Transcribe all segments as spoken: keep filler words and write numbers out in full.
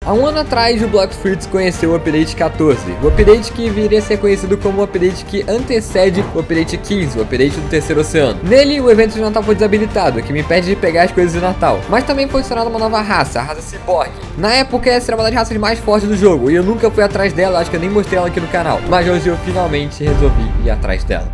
Há um ano atrás, o Blox Fruits conheceu o update quatorze, o update que viria a ser conhecido como o update que antecede o update quinze, o update do terceiro oceano. Nele, o evento de Natal foi desabilitado, o que me impede de pegar as coisas de Natal, mas também foi adicionada uma nova raça, a raça Cyborg. Na época, essa era uma das raças mais fortes do jogo, e eu nunca fui atrás dela, acho que eu nem mostrei ela aqui no canal, mas hoje eu finalmente resolvi ir atrás dela.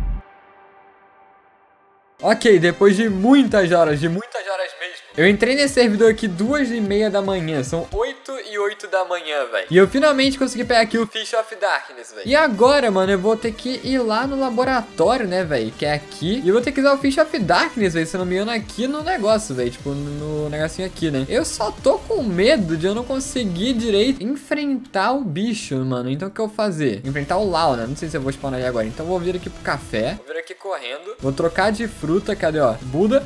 Ok, depois de muitas horas, de muitas horas mesmo, eu entrei nesse servidor aqui duas e meia da manhã, são oito e oito da manhã, velho. E eu finalmente consegui pegar aqui o Fish of Darkness, velho. E agora, mano, eu vou ter que ir lá no laboratório, né, velho, que é aqui. E eu vou ter que usar o Fish of Darkness, velho, se eu não me engano, aqui no negócio, velho, tipo, no negocinho aqui, né. Eu só tô com medo de eu não conseguir direito enfrentar o bicho, mano. Então o que eu vou fazer? Enfrentar o Lau, né, não sei se eu vou spawnar ele agora. Então eu vou vir aqui pro café, vou vir aqui correndo, vou trocar de fruta, cadê, ó, Buda.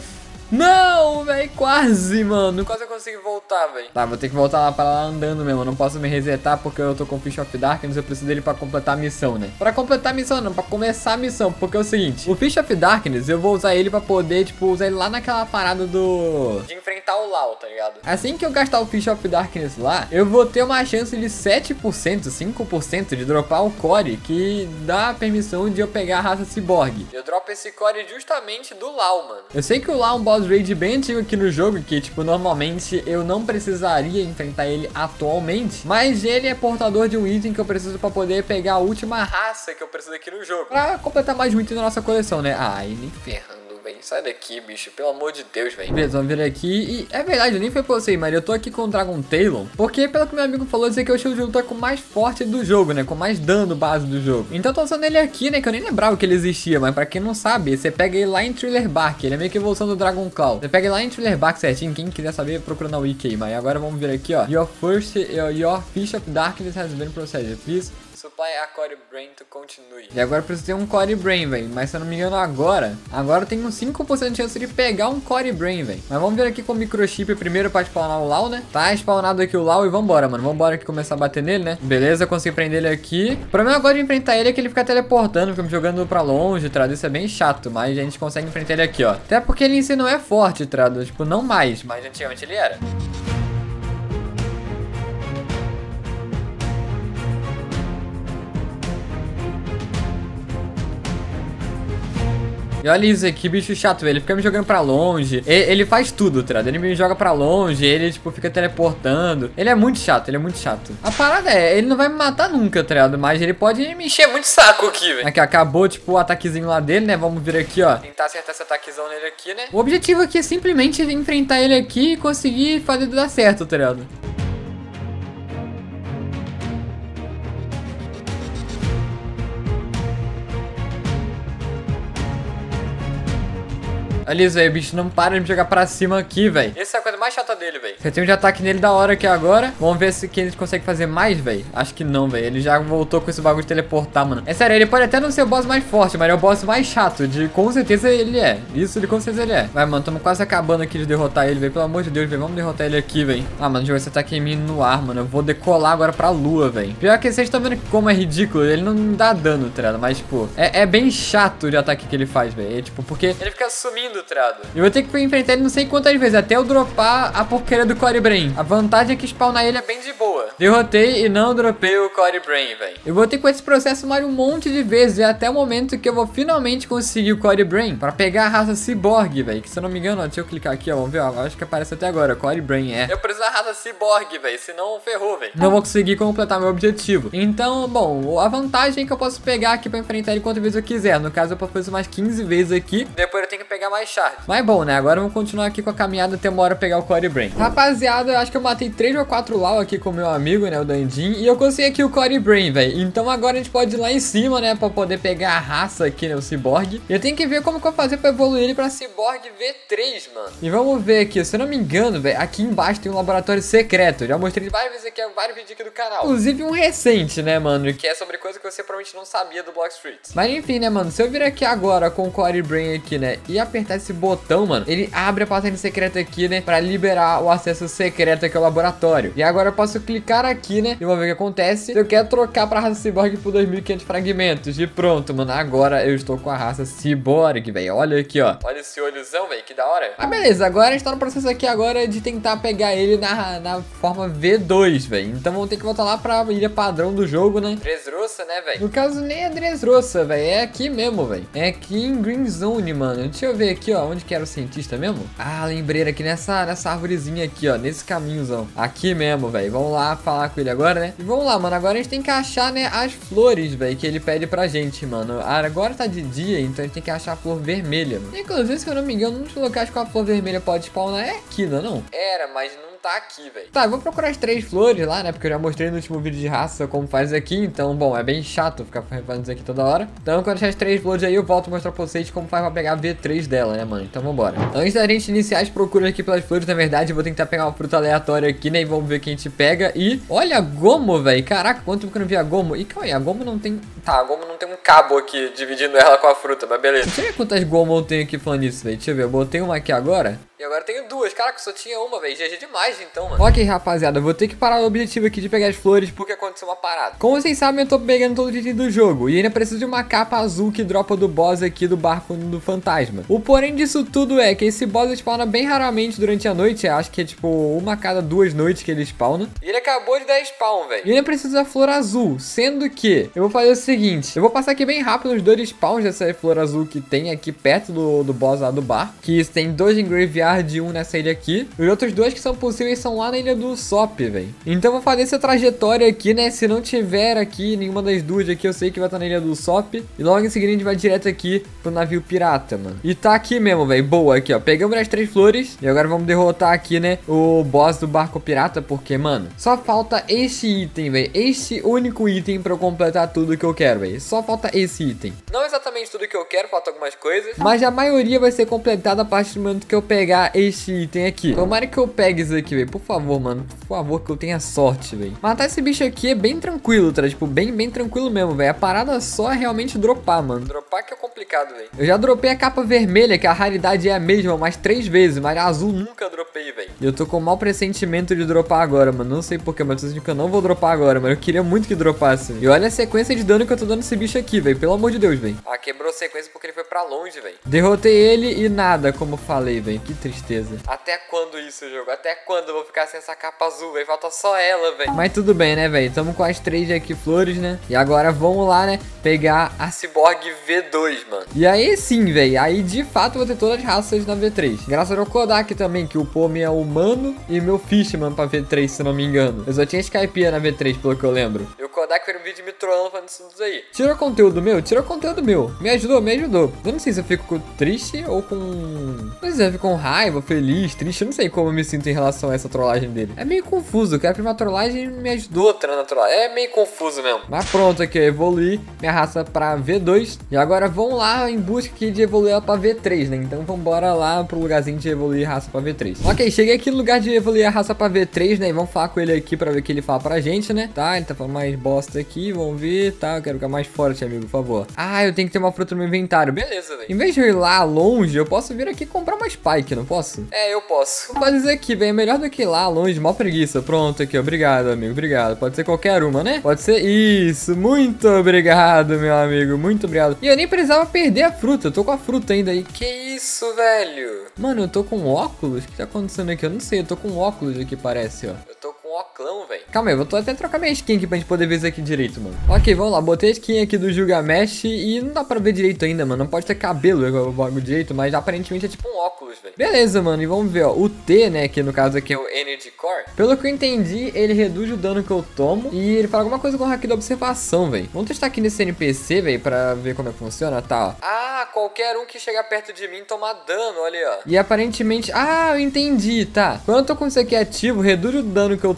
Não, velho, quase, mano. Quase eu consigo voltar, velho. Tá, vou ter que voltar lá pra lá andando mesmo. Eu não posso me resetar porque eu tô com o Fish of Darkness. Eu preciso dele pra completar a missão, né? Pra completar a missão, não, pra começar a missão. Porque é o seguinte, o Fish of Darkness, eu vou usar ele pra poder, tipo, usar ele lá naquela parada do... de enfrentar o Lau, tá ligado? Assim que eu gastar o Fish of Darkness lá, eu vou ter uma chance de sete por cento, cinco por cento de dropar o core, que dá a permissão de eu pegar a raça Cyborg. Eu dropo esse core justamente do Lau, mano. Eu sei que o Lau é um boss raid bem antigo aqui no jogo, que tipo, normalmente eu não precisaria enfrentar ele atualmente, mas ele é portador de um item que eu preciso pra poder pegar a última raça que eu preciso aqui no jogo, pra completar mais um item da nossa coleção, né? Ai, nem ferrando. Sai daqui, bicho, pelo amor de Deus, velho. Beleza, vamos vir aqui e é verdade, nem foi pra você, mas eu tô aqui com o Dragon Talon, porque pelo que meu amigo falou, dizer que é o estilo de luta com mais forte do jogo, né, com mais dano base do jogo. Então eu tô usando ele aqui, né, que eu nem lembrava que ele existia, mas pra quem não sabe, você pega ele lá em Thriller Bark, ele é meio que a evolução do Dragon Claw. Você pega ele lá em Thriller Bark certinho, quem quiser saber, procura na wiki aí. Mas agora vamos ver aqui, ó, Your first, your Fish of Darkness has been processed, please supply a Core Brain to continue. E agora eu preciso ter um Core Brain, velho. Mas se eu não me engano agora, agora eu tenho uns cinco por cento de chance de pegar um Core Brain, velho. Mas vamos ver aqui com o microchip primeiro pra spawnar o Lau, né? Tá spawnado aqui o Lau e vambora, mano. Vambora aqui começar a bater nele, né? Beleza, eu consegui prender ele aqui. O problema agora de enfrentar ele é que ele fica teleportando, fica me jogando pra longe, trado. Isso é bem chato, mas a gente consegue enfrentar ele aqui, ó. Até porque ele em si não é forte, trado. Tipo, não mais, mas antigamente ele era. E olha isso aqui, bicho chato, velho. Ele fica me jogando pra longe. Ele, ele faz tudo, tá ligado? Ele me joga pra longe. Ele, tipo, fica teleportando. Ele é muito chato, ele é muito chato. A parada é, ele não vai me matar nunca, tá ligado? Mas ele pode me encher muito saco aqui, velho. Aqui, acabou, tipo, o ataquezinho lá dele, né? Vamos vir aqui, ó. Tentar acertar esse ataquezão nele aqui, né? O objetivo aqui é simplesmente enfrentar ele aqui e conseguir fazer tudo dar certo, tá ligado? Olha isso, velho, o bicho não para de me jogar pra cima aqui, velho. Essa é a coisa mais chata dele, velho. Você tem um de ataque nele da hora aqui agora. Vamos ver se que ele consegue fazer mais, velho. Acho que não, velho. Ele já voltou com esse bagulho de teleportar, mano. É sério, ele pode até não ser o boss mais forte, mas é o boss mais chato. De com certeza ele é. Isso de com certeza ele é. Vai, mano, estamos quase acabando aqui de derrotar ele, velho. Pelo amor de Deus, velho. Vamos derrotar ele aqui, velho. Ah, mano, jogar esse ataque em mim no ar, mano. Eu vou decolar agora pra lua, velho. Pior que vocês estão vendo como é ridículo. Ele não dá dano, trado. Mas, tipo, é, é bem chato de ataque que ele faz, velho. É, tipo, porque ele fica sumindo, trado. Eu vou ter que enfrentar ele não sei quantas vezes, até eu dropar a porcaria do Core Brain. A vantagem é que spawnar ele é bem de boa. Derrotei e não dropei o Core Brain, velho. Eu vou ter com esse processo mais um monte de vezes, até o momento que eu vou finalmente conseguir o Core Brain pra pegar a raça Cyborg, velho. Que se eu não me engano, ó, deixa eu clicar aqui, ó, vamos ver, ó, acho que aparece até agora, Core Brain, é. Eu preciso da raça Cyborg, velho, senão ferrou, velho. Não vou conseguir completar meu objetivo. Então, bom, a vantagem é que eu posso pegar aqui pra enfrentar ele quantas vezes eu quiser. No caso, eu posso fazer mais quinze vezes aqui. Depois eu tenho que pegar mais charge. Mas bom, né, agora vamos continuar aqui com a caminhada até uma hora pegar o Core Brain. Rapaziada, eu acho que eu matei três ou quatro Lau aqui com o meu amigo, né, o Dandin. E eu consegui aqui o Core Brain, velho. Então agora a gente pode ir lá em cima, né, pra poder pegar a raça aqui, né, o Cyborg. E eu tenho que ver como que eu vou fazer pra evoluir ele pra Cyborg V três, mano. E vamos ver aqui, se eu não me engano, velho, aqui embaixo tem um laboratório secreto. Eu já mostrei várias vezes aqui, vários vídeos aqui do canal. Inclusive um recente, né, mano, que é sobre coisa que você provavelmente não sabia do Blox Fruits. Mas enfim, né, mano, se eu vir aqui agora com o Core Brain aqui, né, e apertar apertar esse botão, mano, ele abre a passagem secreta aqui, né, pra liberar o acesso secreto aqui ao laboratório. E agora eu posso clicar aqui, né, e vamos ver o que acontece. Eu quero trocar pra raça Cyborg por dois mil e quinhentos fragmentos. E pronto, mano, agora eu estou com a raça Cyborg, velho. Olha aqui, ó. Olha esse olhozão, velho, que da hora. Ah, beleza, agora a gente tá no processo aqui agora de tentar pegar ele na, na forma V dois, velho. Então vamos ter que voltar lá pra ilha padrão do jogo, né? Dressrosa, né, velho? No caso, nem é Dressrosa, velho. É aqui mesmo, velho. É aqui em Green Zone, mano. Deixa eu ver aqui, ó. Onde que era o cientista mesmo? Ah, lembrei aqui nessa, nessa árvorezinha aqui, ó. Nesse caminhozão. Aqui mesmo, velho. Vamos lá falar com ele agora, né? E vamos lá, mano. Agora a gente tem que achar, né, as flores, velho, que ele pede pra gente, mano. Ah, agora tá de dia, então a gente tem que achar a flor vermelha, mano. Inclusive, se eu não me engano, um dos locais com a flor vermelha pode spawnar é aqui, não é não? Era, mas não tá aqui, velho. Tá, eu vou procurar as três flores lá, né? Porque eu já mostrei no último vídeo de raça como faz aqui. Então, bom, é bem chato ficar fazendo isso aqui toda hora. Então, quando achar as três flores aí, eu volto a mostrar pra vocês como faz pra pegar a V três dela, né, mano? Então, vambora. Antes da gente iniciar as procuras aqui pelas flores, na verdade, eu vou tentar pegar uma fruta aleatória aqui, né? E vamos ver quem a gente pega. E, olha, gomo, velho. Caraca, quanto tempo que eu não vi a gomo. E, calma aí, a gomo não tem... Tá, a gomo não tem um cabo aqui dividindo ela com a fruta, mas beleza. Deixa eu ver quantas gomo eu tenho aqui falando isso, velho. Deixa eu ver, eu botei uma aqui agora. E agora tenho duas. Caraca, só tinha uma, velho. G G demais, então, mano. Ok, rapaziada, eu vou ter que parar o objetivo aqui de pegar as flores porque aconteceu uma parada. Como vocês sabem, eu tô pegando todo o item do jogo. E ainda preciso de uma capa azul que dropa do boss aqui do barco do fantasma. O porém disso tudo é que esse boss spawna bem raramente durante a noite. Eu acho que é tipo uma a cada duas noites que ele spawna. E ele acabou de dar spawn, velho. E ainda preciso da flor azul. Sendo que eu vou fazer o seguinte. Eu vou passar aqui bem rápido os dois spawns dessa flor azul que tem aqui perto do, do boss lá do barco. Que tem dois em Graveyard e um nessa ilha aqui. Os outros dois que são possíveis são lá na ilha do Sop, velho. Então eu vou fazer essa trajetória aqui, né? Se não tiver aqui nenhuma das duas aqui, eu sei que vai estar na ilha do Sop. E logo em seguida a gente vai direto aqui pro navio pirata, mano. E tá aqui mesmo, velho. Boa, aqui, ó. Pegamos as três flores. E agora vamos derrotar aqui, né? O boss do barco pirata. Porque, mano, só falta esse item, velho. Esse único item pra eu completar tudo que eu quero, velho. Só falta esse item. Não exatamente tudo que eu quero, falta algumas coisas. Mas a maioria vai ser completada a partir do momento que eu pegar esse item aqui. Tomara que eu pegue isso aqui, velho. Por favor, mano. Por favor, que eu tenha sorte, velho. Matar esse bicho aqui é bem tranquilo, tá? Tipo, bem, bem tranquilo mesmo, velho. A parada só é realmente dropar, mano. Dropar que é complicado, velho. Eu já dropei a capa vermelha, que a raridade é a mesma, mais três vezes. Mas a azul nunca dropei, velho. E eu tô com um mau pressentimento de dropar agora, mano. Não sei porquê, mas tô sentindo que eu não vou dropar agora, mano. Eu queria muito que dropasse. E olha a sequência de dano que eu tô dando nesse bicho aqui, velho. Pelo amor de Deus, velho. Ah, quebrou a sequência porque ele foi pra longe, velho. Derrotei ele e nada, como eu falei, velho. Que tristeza. Até quando isso, jogo? Até quando eu vou ficar sem essa capa azul, velho? Falta só ela, velho. Mas tudo bem, né, velho? Tamo com as três aqui flores, né? E agora vamos lá, né? Pegar a Cyborg V dois, mano. E aí sim, velho. Aí de fato eu vou ter todas as raças na V três. Graças ao Kodak também, que upou minha humano e meu Fishman pra V três, se não me engano. Eu só tinha Skypiea na V três, pelo que eu lembro. E o Kodak fez um vídeo me trollando falando isso tudo aí. Tirou conteúdo meu? Tirou conteúdo meu. Me ajudou, me ajudou. Eu não sei se eu fico triste ou com... Não sei se eu fico com raiva, feliz, triste. Eu não sei como eu me sinto em relação a essa trollagem dele. É meio confuso. Eu quero que uma trollagem me ajudou. Outra na trollagem. É meio confuso mesmo. Mas pronto, aqui eu evoluí minha raça pra V dois. E agora vamos lá em busca aqui de evoluir ela pra V três, né? Então vamos embora lá pro lugarzinho de evoluir a raça pra V três. Ok, cheguei aqui no lugar de evoluir a raça pra V três, né? E vamos falar com ele aqui pra ver o que ele fala pra gente, né? Tá, ele tá falando mais bosta aqui. Vamos ver, tá? Eu quero ficar mais forte, amigo, por favor. Ah, eu tenho que ter uma fruta no meu inventário. Beleza, velho. Em vez de eu ir lá longe, eu posso vir aqui comprar uma Spike, não posso? É, eu posso. Pode dizer aqui, velho, é melhor do que ir lá longe, mó preguiça. Pronto, aqui, obrigado, amigo, obrigado. Pode ser qualquer uma, né? Pode ser isso. Muito obrigado, meu amigo, muito obrigado. E eu nem precisava perder a fruta, eu tô com a fruta ainda aí. Que isso, velho? Mano, eu tô com óculos? O que tá acontecendo aqui? Eu não sei, eu tô com óculos aqui, parece, ó. Eu tô com óculos, velho. Calma aí, eu vou até trocar minha skin aqui pra gente poder ver isso aqui direito, mano. Ok, vamos lá, botei a skin aqui do Gilgamesh e não dá pra ver direito ainda, mano. Não pode ter cabelo o bagulho direito, mas aparentemente é tipo um óculos, velho. Beleza, mano, e vamos ver, ó. O T, né, que no caso aqui é o Energy Core. Pelo que eu entendi, ele reduz o dano que eu tomo e ele fala alguma coisa com o hack da observação, velho. Vamos testar aqui nesse N P C, velho, pra ver como é que funciona, tá, ó. Ah, qualquer um que chegar perto de mim toma dano, olha aí, ó. E aparentemente, ah, eu entendi, tá. Quando eu tô com isso aqui ativo, reduz o dano que eu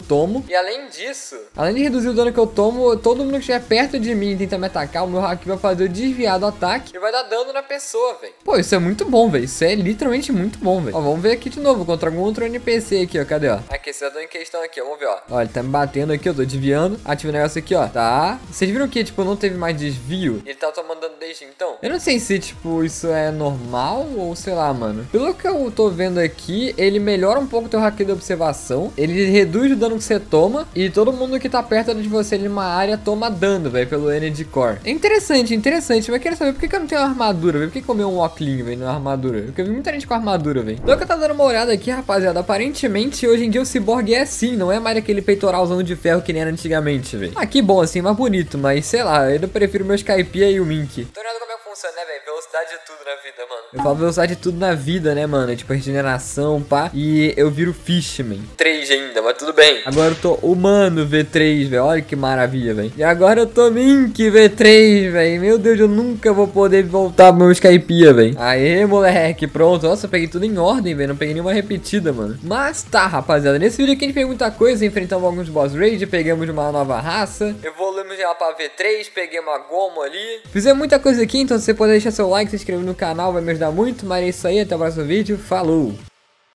tomo. E além disso, além de reduzir o dano que eu tomo, todo mundo que estiver perto de mim e tentar me atacar, o meu haki vai fazer o desviar do ataque e vai dar dano na pessoa, velho. Pô, isso é muito bom, velho. Isso é literalmente muito bom, velho. Ó, vamos ver aqui de novo contra algum outro N P C aqui, ó. Cadê, ó? Aqui, esse cidadão em questão aqui, ó. Vamos ver, ó. Ó, ele tá me batendo aqui, eu tô desviando. Ativa o negócio aqui, ó. Tá. Vocês viram que, tipo, não teve mais desvio? Ele tá tomando dano desde então. Eu não sei se, tipo, isso é normal ou sei lá, mano. Pelo que eu tô vendo aqui, ele melhora um pouco o teu haki de observação. Ele reduz o dano que você toma. E todo mundo que tá perto de você ali numa área toma dano, velho, pelo Energy Core. É interessante, interessante. Mas eu quero saber por que, que eu não tenho armadura, velho. Por que comer um óculos, velho, na armadura? Porque eu vi muita gente com armadura, velho. Então que eu tô dando uma olhada aqui, rapaziada. Aparentemente, hoje em dia o Cyborg é assim. Não é mais aquele peitoralzão de ferro que nem era antigamente, velho. Ah, que bom assim, mais bonito. Mas sei lá, eu prefiro meu Skypiea e o Mink. Tô ligado como é que funciona, né, velho? Velocidade de tudo na vida, mano. Eu falo velocidade de tudo na vida, né, mano? É tipo regeneração, pá. E eu viro Fishman. três ainda, mas tudo bem. Agora eu tô humano V três, velho. Olha que maravilha, velho. E agora eu tô Mink V três, velho. Meu Deus, eu nunca vou poder voltar pro meu Skypiea, velho. Aê, moleque, pronto. Nossa, eu peguei tudo em ordem, velho. Não peguei nenhuma repetida, mano. Mas tá, rapaziada. Nesse vídeo aqui a gente fez muita coisa. Enfrentamos alguns boss raid, pegamos uma nova raça, evoluímos ela pra V três, peguei uma Gomo ali. Fizemos muita coisa aqui, então se você puder deixar seu like, se inscrever no canal, vai me ajudar muito. Mas é isso aí, até o próximo vídeo. Falou!